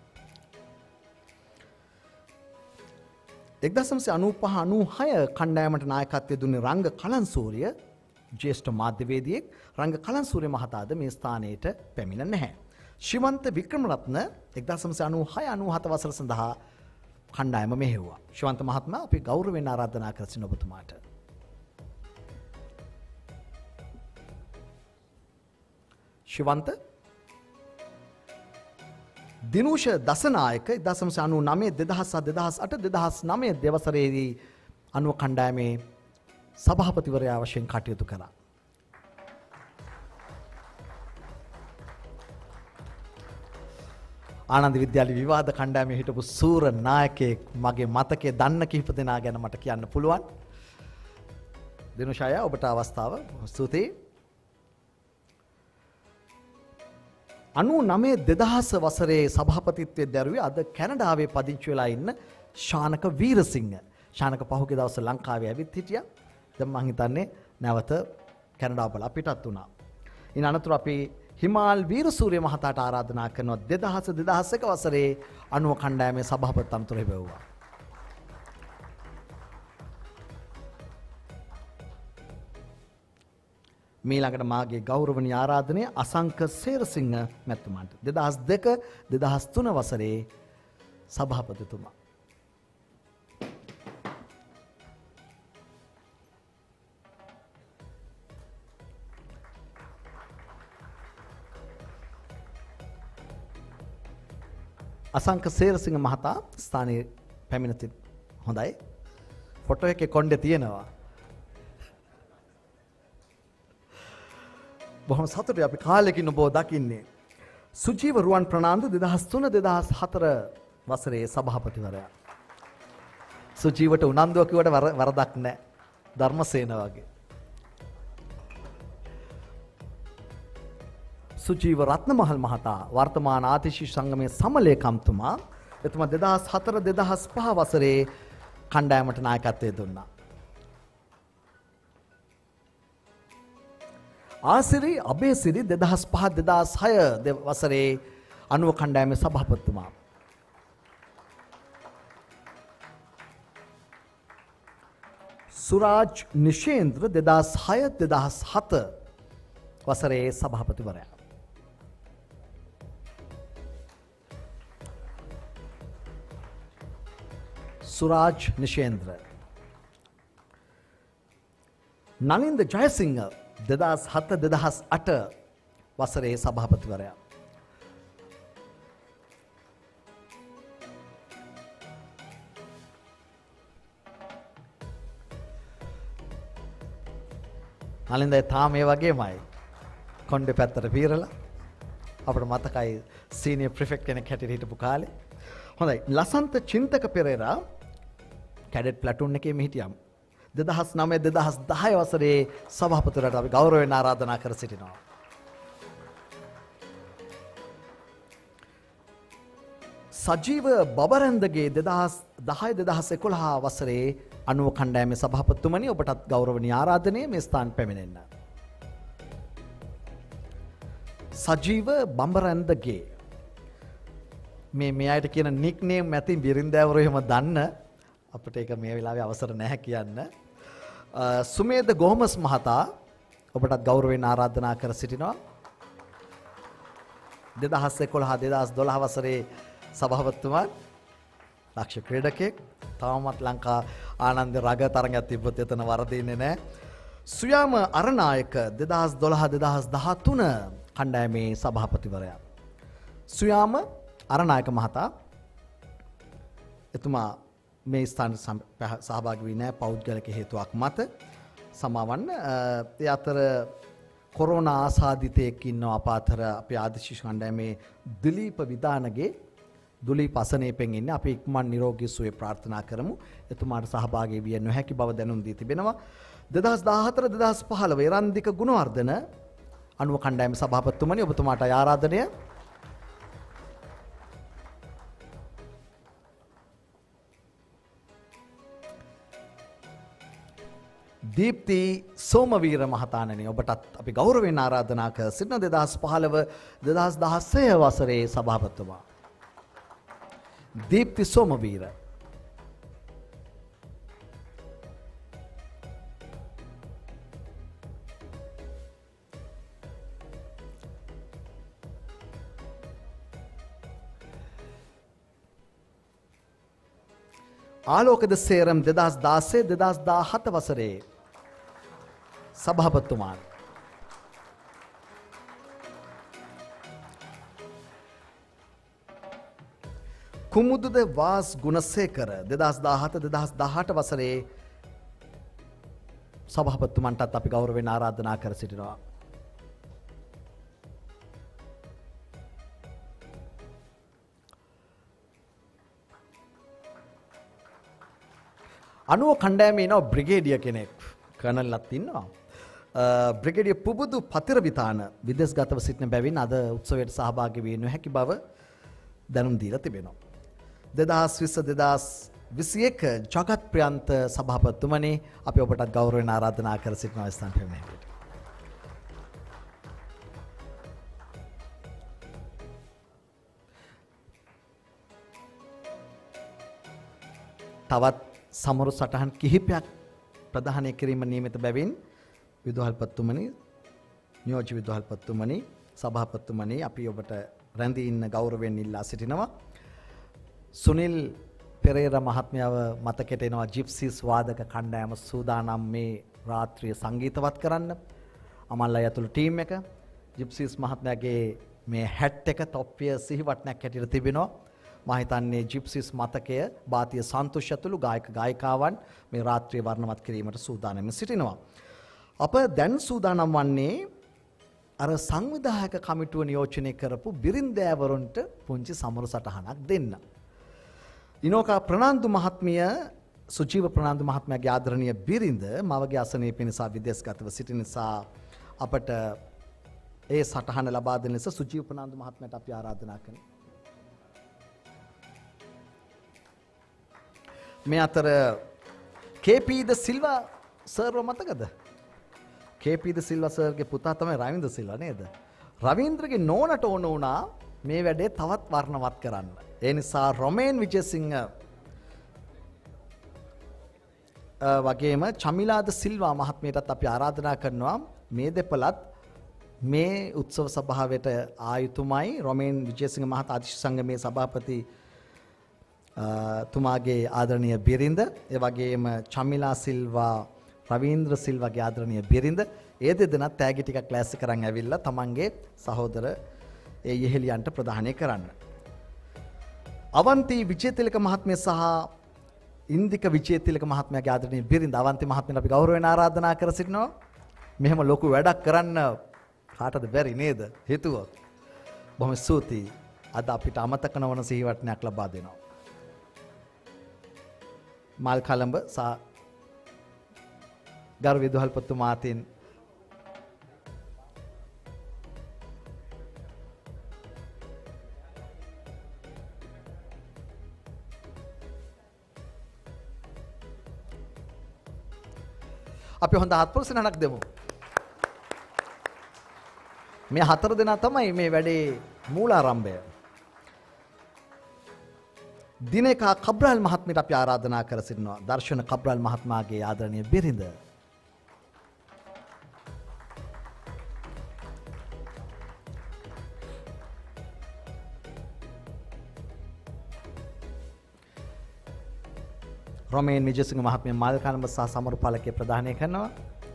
එක්දාස් නවසිය අනූපහ අනූහය කණ්ඩායමට නායකත්වය දුන්නේ රංග කලන්සූරිය ජ්‍යෙෂ්ඨ මාධ්‍යවේදියෙක්. රංග කලන්සූරිය මහතාද මේ ස්ථානයට පැමිණ නැහැ. ශිවන්ත වික්‍රමරත්න එක්දාස් නවසිය අනූහය අනූහත වසර සඳහා කණ්ඩායම මෙහෙව්වා. ශිවන්ත මහත්මයා අපි ගෞරවයෙන් ආරාධනා කර සිටින ඔබතුමාට. ශිවන්ත දිනූෂ දසනායක එක්දාස් නවසිය අනූ නවය දෙදහස් හත දෙදහස් අට දෙදහස් නවය දෙවසරේදී අනුව කණ්ඩායමේ සභාපතිවරයා වශයෙන් කටයුතු කළා. ආනන්ද විද්‍යාලයේ විවාද කණ්ඩායමේ හිටපු සූර නායකයෙක් මගේ මතකයේ දන්න කිහිප දෙනා ගැන මට කියන්න පුළුවන්. දිනුෂාය ඔබට අවස්ථාව. ස්තුතියි. අනූ නවය දෙදහස් වසරේ සභාපතිත්වයේ දැරුවේ අද කැනඩාවේ පදිංචි වෙලා ඉන්න ශානක වීරසිංහ. ශානක පහුගිය දවස් ලංකාවේ ඇවිත් හිටියා. දැන් මං හිතන්නේ නැවත කැනඩාව බලා පිටත් වුණා. ඉන් අනතුරු අපි හිමාල් වීරසූරිය මහතාට ආරාධනා කරනවා දෙදහස් දෙදහස් එක වසරේ අනුව කණ්ඩායමේ සභාපති තනතුර ලැබුවා. මීළඟට මාගේ ගෞරවනීය ආරාධනය අසංක සේරසිංහ මැතිතුමන්ට දෙදහස් දෙක දෙදහස් තුන වසරේ සභාපතිතුමා. අසංක සේරසිංහ මහතා ස්ථානයේ පැමිණති. හොඳයි. ෆොටෝ එකේ කොණ්ඩේ තියෙනවා. බොහොම සතුටුයි අපි කාලෙකින් ඔබ දකින්නේ. සුජීව රුවන් ප්‍රනාන්දු දෙදහස් තුන දෙදහස් හතර වසරේ සභාපතිවරයා. සුජීවට උනන්දුව කිව්වට වරදක් නැහැ. ධර්මසේන වගේ. සුජීව රත්නමහල් මහතා වර්තමාන ආතිශිෂ්‍ය සංගමේ සමලේකම්තුමා එතුමා දෙදහස් හතර දෙදහස් පහ වසරේ කණ්ඩායමට නායකත්වය දුන්නා. ආසිරි අබේසිරි දෙදහස් පහ දෙදහස් හය වසරේ අනුව කණ්ඩායමේ සභාපතිතුමා. සුරාජ් නිශේන්ද්‍ර දෙදහස් හය දෙදහස් හත වසරේ සභාපතිවරයා. සුරාජ් නිශේන්ද්‍ර. නලින්ද ජයසිංහ දෙදහස් හත දෙදහස් අට වසරේ සභාපතිවරයා. නලින්ද තාම මේ වගේමයි කොණ්ඩේ පැත්තට පීරලා අපිට මතකයි සීනියර් ප්‍රිෆෙක්ට් කෙනෙක් හැටියට හිටපු කාලේ. හොඳයි ලසන්ත චින්තක පෙරේරා කැඩට් ප්ලටූන් එකේ හිටියම් දෙදහස් නවය දෙදහස් දහය වසරේ සභාපතිවරයාට අපි ගෞරවයෙන් ආරාධනා කර සිටිනවා. සජීව බබරන්දගේ දෙදහස් දහය දෙදහස් එකොළහ වසරේ අනුව කණ්ඩායමේ සභාපතිතුමනි ඔබටත් ගෞරවනීය ආරාධනය මේ ස්ථාන පැමිණෙන්න. සජීව බඹරන්දගේ මේ මේ අයට කියන නික්නේම් ඇති බිරින්දෑවරු එහෙම දන්න අපිට ඒක මේ වෙලාවේ අවසර නැහැ කියන්න. සුමේද ගෝමස් මහතා ඔබටත් ගෞරවයෙන් ආරාධනා කර සිටිනවා. දෙදහස් එකොළහ දෙදහස් දොළහ වසරේ සභාපතිතුමා ලක්ෂ ක්‍රීඩකයෙක්. තවමත් ලංකා ආනන්ද රග තරගයක් තිබ්බොත් එතන වරදින්නේ නැහැ. සුයාම අරනායක දෙදහස් දොළහ දෙදහස් දහතුන කණ්ඩායමේ සභාපතිවරයා. සුයාම අරනායක මහතා එතුමා මේ ස්ථාන සහභාගී වී නැහැ පෞද්ගලික හේතුවක් මත. සමාවන්න ඒ අතර කොරෝනා ආසාදිතයෙක් ඉන්නවා අප අතර අපේ ආදිශිෂ්‍ය කණ්ඩායමේ දිලීප විදානගේ දුලීප අසනීපෙන් ඉන්නේ. අපි ඉක්මන් නිරෝගී සුවය ප්‍රාර්ථනා කරමු. එතුමාට සහභාගී විය නොහැකි බව දැනුම් දී තිබෙනවා. දෙදහස් දහහතර දෙදහස් පහළව එරන්දික ගුණවර්ධන අනුව කණ්ඩායම සභාපතිතුමනි ඔබතුමාට ආරාධනය. දීප්ති සෝමවීර මහතාණනි ඔබටත් අපි ගෞරවයෙන් ආරාධනා කර සිටින දෙදහස් පහළව දෙදහස් දහසය වසරේ සභාපතිතුමා. දීප්ති සෝමවීර. ආලෝකද සේරම් දෙදහස් දාසය දෙදහස් දාහත වසරේ සභාපතිතුමා. කුමුදුද වාස් ගුණසේකර දෙදහස් දාහත දෙදහස් දහඅට වසරේ සභාපතිතුමන්ටත් අපි ගෞරවයෙන් ආරාධනා කර සිටිනවා. අනුව කණ්ඩායමේ ඉනවා බ්‍රිගේඩියර් කෙනෙක් කර්නල්ලත් ඉන්නවා. බ්‍රිගේඩියර් පුබුදු පතිරවිතාන විදේශගතව සිටින බැවින් අද උත්සවයට සහභාගී වී නොහැකි බව දැනුම් දීලා තිබෙනවා. දෙදහස් විස්ස දෙදහස් විසිඑක ජගත් ප්‍රියන්ත සභාපතිතුමනි අපි ඔබටත් ගෞරවයෙන් ආරාධනා කර සිටිනවා ස්ථාන පැමිණීමට. තවත් සමරු සටහන් කිහිපයක් ප්‍රධානය කිරීම නියමිත බැවින් විදුහල්පතිතුමනි නියෝජ්‍ය විදුහල්පතිතුමනි සභාපතිතුමනි අපි ඔබට රැඳී ඉන්න ගෞරවයෙන් ඉල්ලා සිටිනවා. සුනිල් පෙරේරා මහත්මයාව මතකයට එනවා ජිප්සිස් වාදක කණ්ඩායම සූදානම් මේ රාත්‍රිය සංගීතවත් කරන්න. අමල්ලා ඇතුළු ටීම් එක ජිප්සිස් මහත්මයාගේ මේ හැට් එක තොප්පිය සිහිවටනක් හැටියට තිබෙනවා. මම හිතන්නේ ජිප්සිස් මතකය බාතිය සන්තෝෂ ඇතුළු ගායක ගායිකාවන් මේ රාත්‍රිය වර්ණවත් කිරීමට සූදානම්ව සිටිනවා. අප දැන් සූදානම් වන්නේ අර සංවිධායක කමිටුව නියෝජනය කරපු බිරින්දෑවරුන්ට පුංචි සමරු සටහනක් දෙන්න. ඉනෝකා ප්‍රනාන්දු මහත්මිය සුජීව ප්‍රනාන්දු මහත්මයාගේ ආදරණීය බිරිඳ මවගේ අසනීප නිසා විදේශගතව සිටින නිසා අපට ඒ සටහන ලබා දෙන ලෙස සුජීව ප්‍රනාන්දු මහත්මයාට අපි ආරාධනා කරනවා. මේ අතර කේ.පී. ද සිල්වා සර්ව මතකද? කේ.පී. ද සිල්වා සර්ගේ පුතා තමයි රවීන්ද්‍ර සිල්වා නේද? රවීන්ද්‍රගේ නෝනට ඕන වුණා මේ වැඩේ තවත් වර්ණවත් කරන්න. ඒ නිසා රොමේන් විජේසිංහ වගේම චමිලා ද සිල්වා මහත්මියටත් අපි ආරාධනා කරනවා මේ දෙපළත් මේ උත්සව සභාවට ආයුතුමයි රොමේන් විජේසිංහ මහතා ආදිශ සංගමේ සභාපති තුමාගේ ආදරණීය බිරිඳ, ඒ වගේම චමිලා සිල්වා, රවීන්ද්‍ර සිල්වාගේ ආදරණීය බිරිඳ, ඒ දෙදෙනා තෑගි ටිකක් ක්ලාස් කරන් ඇවිල්ලා තමන්ගේ සහෝදර ඒ යෙහෙලියන්ට ප්‍රදානය කරන්න. අවන්ති විජේතිලක මහත්මිය සහ ඉන්දික විජේතිලක මහත්මයාගේ ආදරණීය බිරිඳ අවන්ති මහත්මියට අපි ගෞරවයෙන් ආරාධනා කර සිටිනවා. මෙහෙම ලොකු වැඩක් කරන්න කාටද බැරි නේද? හිතුවොත්. බොහොම ස්තුතියි. අද අපිට අමතක නොවන සිහිවටනයක් ලබා දෙනවා. මල් කලඹ සහ ගරු විදුහල්පතිතුමාටින් අපි හොඳ හත්පුරුෂණක් දෙමු. මේ හතර දෙනා තමයි මේ වැඩේ මූලාරම්භය. දිනේකා කබ්‍රාල් මහත්මියට අපි ආරාධනා කර සිටිනවා. දර්ශන කබ්‍රාල් මහත්මයාගේ ආදරණීය බිරිඳ. රොමේන් විජේසිංහ මහත්මිය මල් කලඹ සහ සමරු පාලකේ ප්‍රදානය කරනවා.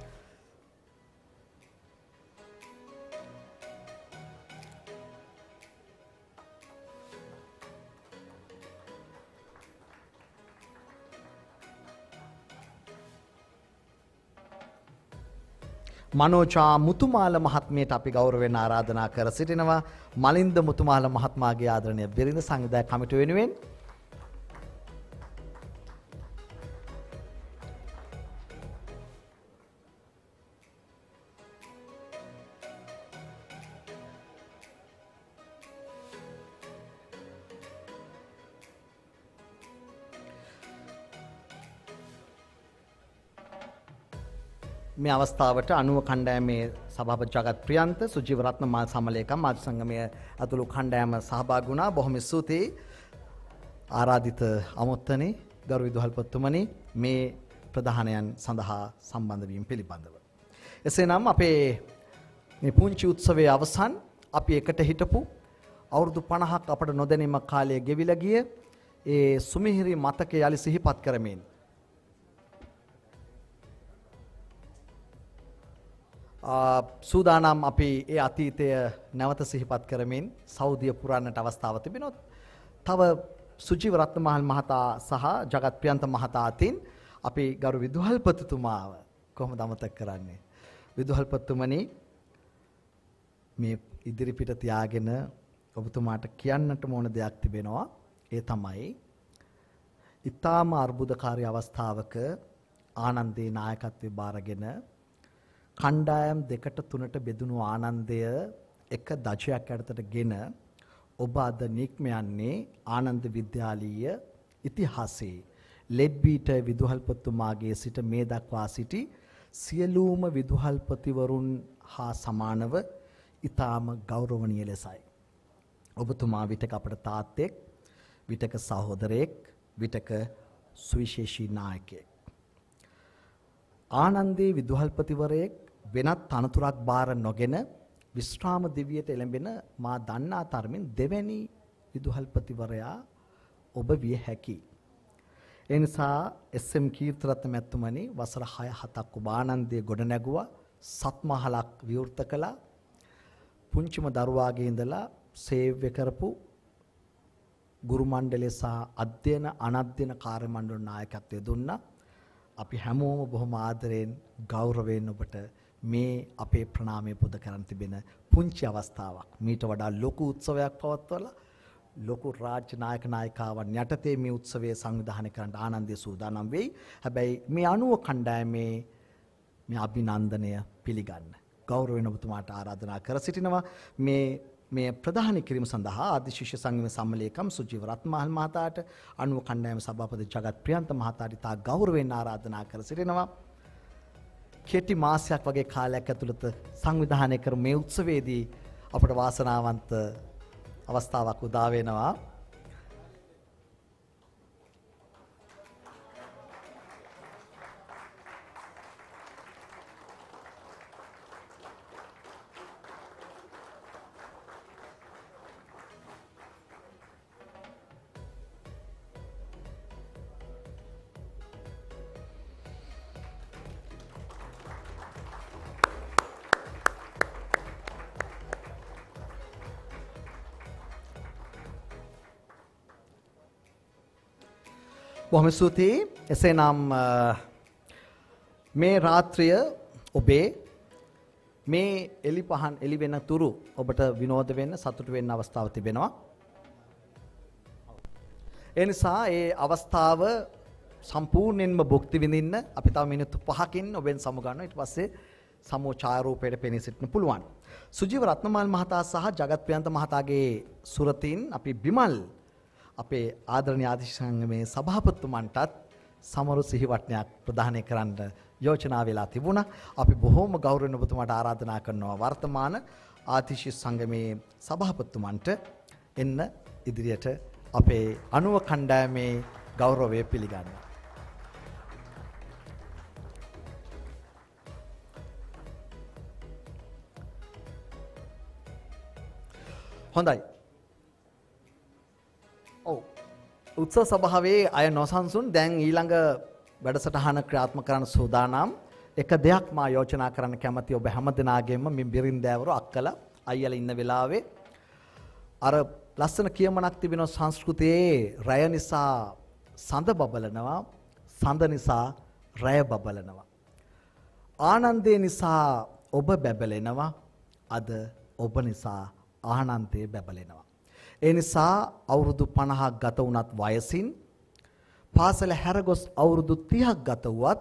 මනෝජා මුතුමාල මහත්මියට අපි ගෞරවයෙන් ආරාධනා කර සිටිනවා. මලින්ද මුතුමාල මහත්මයාගේ ආදරණීය බිරිඳ සංවිධායක කමිටුව වෙනුවෙන්. මේ අවස්ථාවට අනුව කණ්ඩායමේ සභාපති ජගත් ප්‍රියන්ත, සුජීව රත්න මාල් සමලේකම් මාධ්‍ය සංගමයේ අතුළු කණ්ඩායම සහභාගී වුණා. බොහොම ස්තුතියි ආරාධිත අමුත්තනි, ගරු විදුහල්පතිතුමනි මේ ප්‍රධානයන් සඳහා සම්බන්ධ වීම පිළිබඳව. එසේනම් අපේ මේ පුංචි උත්සවයේ අවසන් අපි එකට හිටපු අවුරුදු පනහක් අපට නොදැනීම කාලය ගෙවිලා ගිය ඒ සුමිහිරි මතකය යලි සිහිපත් කරමින් සූදානම් අපි ඒ අතීතය නැවත සිහිපත් කරමින් සෞදිය පුරන්නට අවස්ථාව තිබෙනොත් තව සුජීව රත්නමහල් මහතා සහ ජගත් ප්‍රියන්ත මහතා අතින් අපි ගරු විදුහල්පතිතුමාව කොහොමද අමතක කරන්නේ? විදුහල්පතිතුමනි මේ ඉදිරිපිට තියාගෙන ඔබතුමාට කියන්නට ඕන දෙයක් තිබෙනවා. ඒ තමයි ඊටාම අර්බුදකාරී අවස්ථාවක ආනන්දේ නායකත්වයේ බාරගෙන කණ්ඩායම් දෙකට තුනට බෙදුණු ආනන්දය එක දජයක් යටතට ගෙන ඔබ අද නික්ම යන්නේ ආනන්ද විද්‍යාලීය ඉතිහාසයේ ලෙඩ්බීට විදුහල්පතිතුමාගේ සිට මේ දක්වා සිටි සියලුම විදුහල්පතිවරුන් හා සමානව ඊටාම ගෞරවනීය ලෙසයි. ඔබතුමා විටක අපට තාත්තෙක්, විටක සහෝදරයෙක්, විටක සුවිශේෂී නායකයෙක්. ආනන්දේ විදුහල්පතිවරයෙක් වෙනත් තනතුරක් බාර නොගෙන විශ්‍රාම දිවියට එළඹෙන මා දන්නා තරමින් දෙවැනි විදුහල්පතිවරයා ඔබ විය හැකි. ඒ නිසා එස් එම් කීර්තිරත්න මැතිතුමනි වසර හය හතක් ඔබ ආනන්දේ ගොඩ නැගුවා, සත්මහලක් විවෘත කළා. පුංචිම දරුවාගේ ඉඳලා සේවය කරපු ගුරු මණ්ඩලය සහ අධ්‍යයන අනධ්‍යයන කාර්ය මණ්ඩල නායකත්වය දුන්නා. අපි හැමෝම බොහොම ආදරයෙන් ගෞරවයෙන් ඔබට මේ අපේ ප්‍රණාමය පුද කරන් තිබෙන පුංචි අවස්ථාවක්. මීට වඩා ලොකු උත්සවයක් පවත්වලා ලොකු රාජ්‍ය නායක නායිකාවන් යටතේ මේ උත්සවය සංවිධානය කරන්න ආනන්දේ සූදානම් වෙයි. හැබැයි මේ අනුව කණ්ඩායමේ මේ අභිනන්දනය පිළිගන්න ගෞරවයෙන් ඔබතුමාට ආරාධනා කර සිටිනවා. මේ මේ ප්‍රධාන කිරීම සඳහා ආදි ශිෂ්‍ය සංගමේ සම්මලේකම් සුජීව රත්නමහල් මහතාට අනුව කණ්ඩායම සභාපති ජගත් ප්‍රියන්ත මහතාට තා ගෞරවයෙන් ආරාධනා කර සිටිනවා. කෙටි මාසයක් වගේ කාලයක් ඇතුළත සංවිධානය කර මේ උත්සවයේදී අපට වාසනාවන්ත අවස්ථාවක් උදා වෙනවා. බොහොම ස්තුතියි. එසේනම් මේ රාත්‍රිය ඔබේ මේ එලි පහන් එලි වෙන තුරු ඔබට විනෝද වෙන්න සතුට වෙන්න අවස්ථාව තිබෙනවා. ඒ නිසා ඒ අවස්ථාව සම්පූර්ණයෙන්ම භුක්ති විඳින්න අපි තව මිනිත්තු පහකින් ඔබෙන් සමු ගන්නවා. ඊට පස්සේ සමෝ ඡායාරූපයට පෙනී සිටින්න පුළුවන්. සුජීව රත්නමාල් මහතා සහ ජගත් ප්‍රියන්ත මහතාගේ සුරතින් අපි බිමල් අපේ ආදරණීය ආදිශ සංගමේ සභාපතිතුමන්ටත් සමරු සිහිවටනයක් ප්‍රදානය කරන්න යෝජනා වෙලා තිබුණා. අපි බොහෝම ගෞරවයෙන් ඔබතුමාට ආරාධනා කරනවා වර්තමාන ආතිශ සංගමේ සභාපතිතුමන්ට එන්න ඉදිරියට අපේ අනුව කණ්ඩායමේ ගෞරවය පිළිගන්න. හොඳයි. ඔව්. උත්සව සභාවේ අය නොසන්සුන් දැන් ඊළඟ වැඩසටහන ක්‍රියාත්මක කරන්න සූදානම්. එක දෙයක් මා යෝජනා කරන්න කැමති ඔබ හැමදෙනාගේම මේ බිරින්දෑවරු අක්කලා අයියලා ඉන්න වෙලාවේ අර ලස්සන කියමනක් තිබෙනවා සංස්කෘතියේ රැය නිසා සඳ බබලනවා, සඳ නිසා රැය බබලනවා. ආනන්දේ නිසා ඔබ බැබලෙනවා, අද ඔබ නිසා ආනන්දේ බැබලෙනවා. ඒ නිසා අවුරුදු පනහක් ගත වුණත් වයසින් පාසල හැරගොස් අවුරුදු තිහක් ගත වුවත්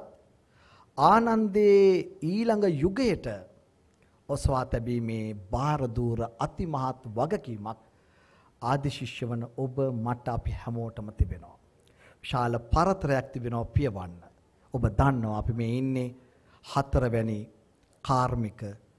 ආනන්දේ ඊළඟ යුගයට ඔසවා තැබීමේ භාරදූර අතිමහත් වගකීමක් ආදි ශිෂ්‍ය වන ඔබ මට අපි හැමෝටම තිබෙනවා. විශාල පරතරයක් තිබෙනවා පියවන්න. ඔබ දන්නවා අපි මේ ඉන්නේ හතරවැනි කාර්මික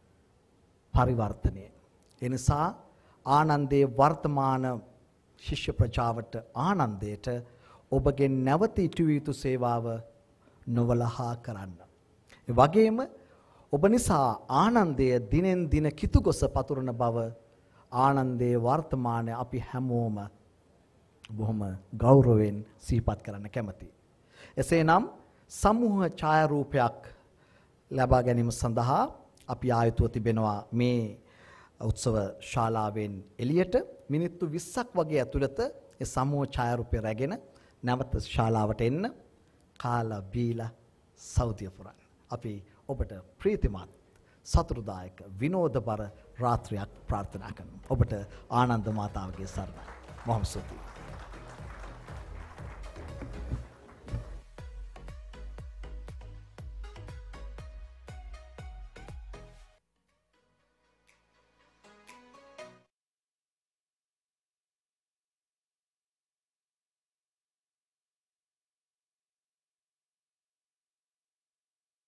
පරිවර්තනයේ. ඒ නිසා ආනන්දේ වර්තමාන ශිෂ්‍ය ප්‍රජාවට ආනන්දයට ඔබගේ නැවත ඉටු යුතු සේවාව නොවලහා කරන්න. ඒ වගේම ඔබ නිසා ආනන්දය දිනෙන් දින කිතුගොස පතුරන බව ආනන්දේ වර්තමානය අපි හැමෝම බොහොම ගෞරවයෙන් සිහිපත් කරන්න කැමතියි. එසේනම් සමූහ ඡායාරූපයක් ලබා ගැනීම සඳහා අපි ආයතුව තිබෙනවා මේ උත්සව ශාලාවෙන් එළියට මිනිත්තු විස්සක් වගේ ඇතුළත ඒ සමූහ ඡායාරූපය රැගෙන නැවත ශාලාවට එන්න කාලා බීලා සෞදිය පුරන්න. අපි ඔබට ප්‍රීතිමත් සතුටුදායක විනෝදබර රාත්‍රියක් ප්‍රාර්ථනා කරනවා. ඔබට ආනන්ද මාතාවගේ සරණයි. බොහොම ස්තුතියි.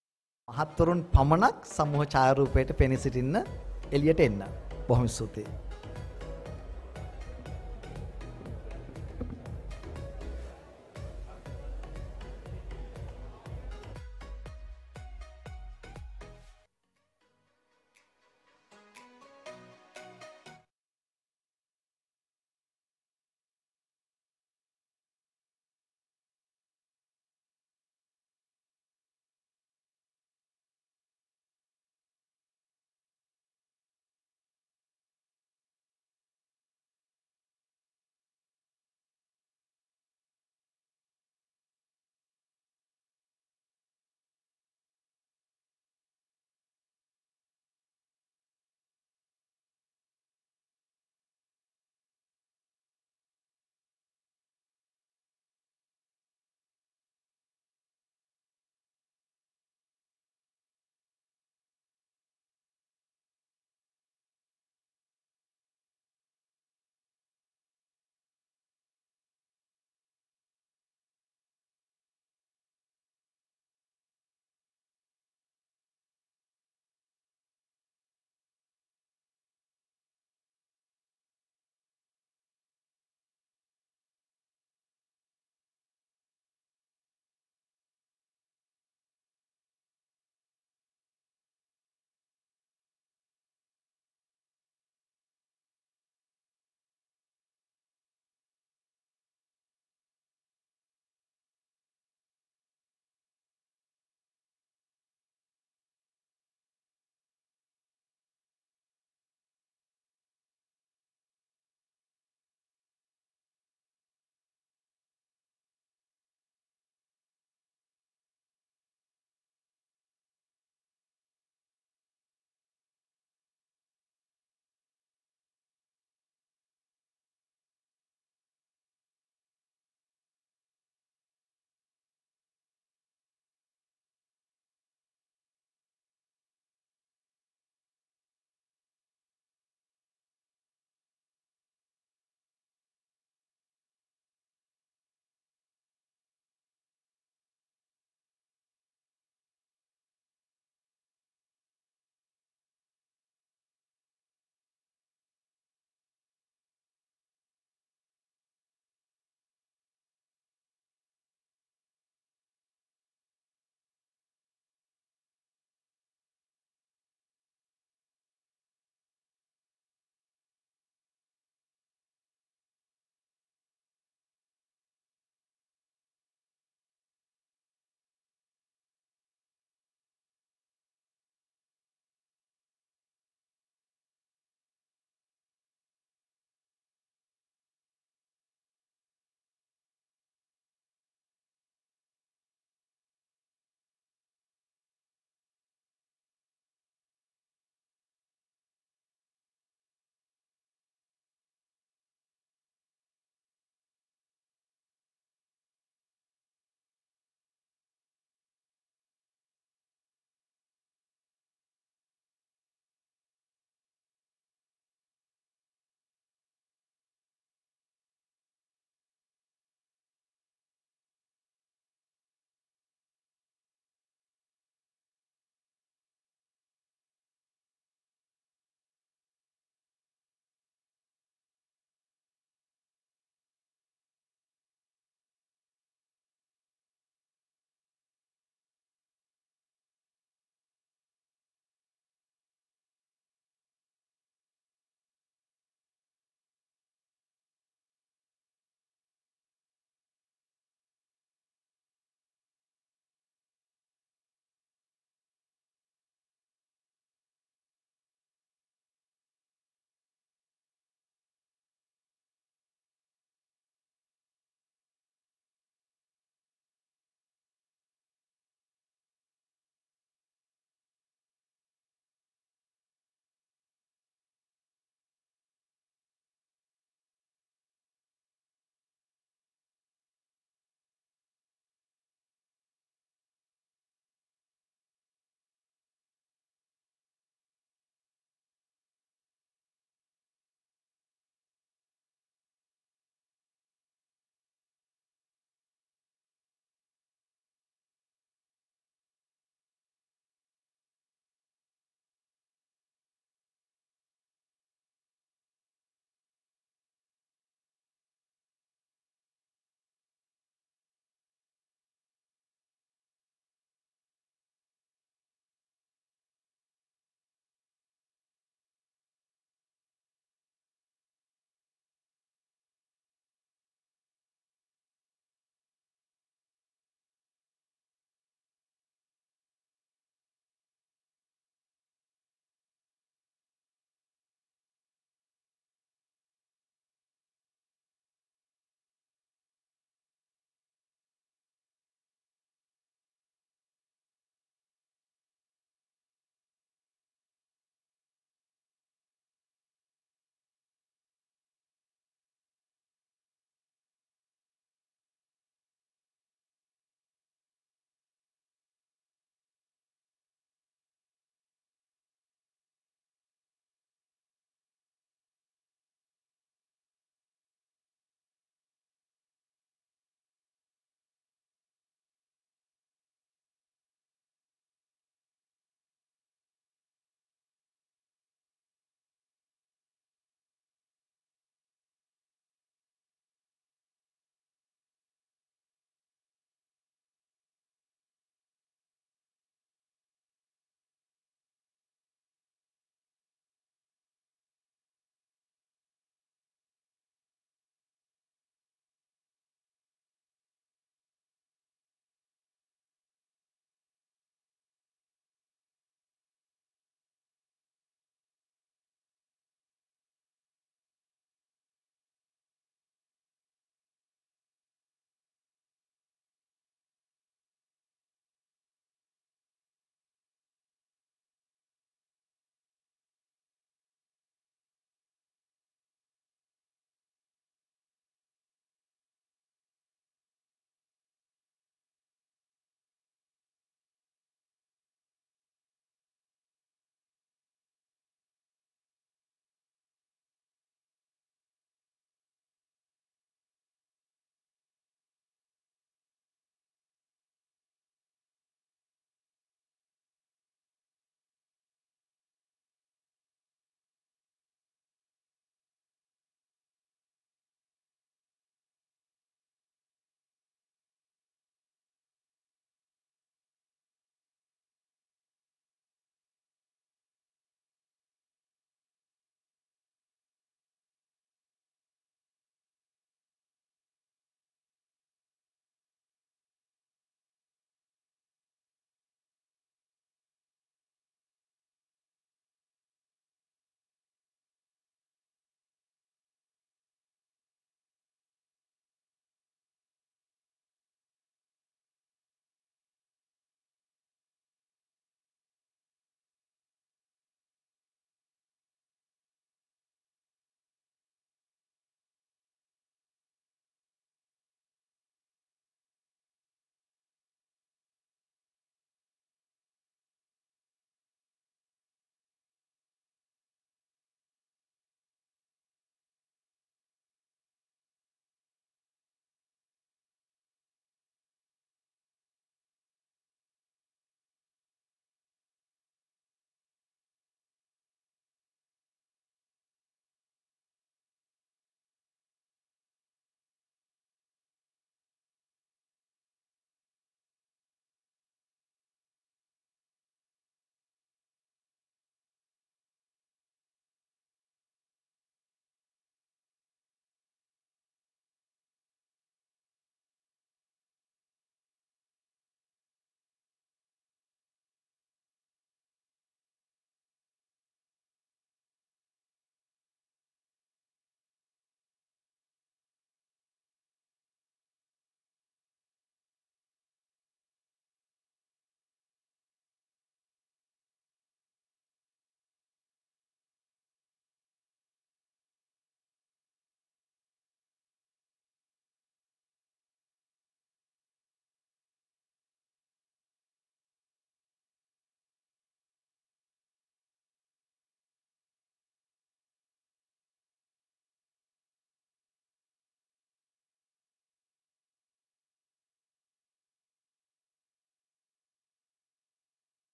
මහත්වරුන් පමණක් සමූහ ඡායාරූපයට පෙනී සිටින්න එළියට එන්න. බොහොම ස්තුතියි.